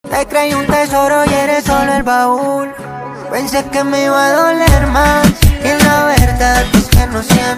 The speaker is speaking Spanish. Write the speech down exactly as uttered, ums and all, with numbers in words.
Te creí un tesoro y eres solo el baúl. Pensé que me iba a doler más y la verdad es que no siento